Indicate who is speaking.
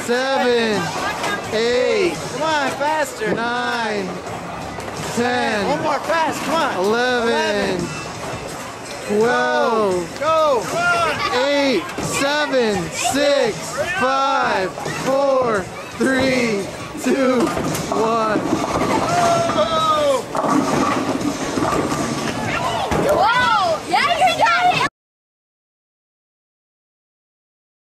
Speaker 1: 7, 8,
Speaker 2: Come on, faster.
Speaker 1: 9, 10,
Speaker 2: One more fast, come on.
Speaker 1: 11, 12,
Speaker 2: Go.
Speaker 1: 8, 7, 6, 5, 4, 3, 2, 1.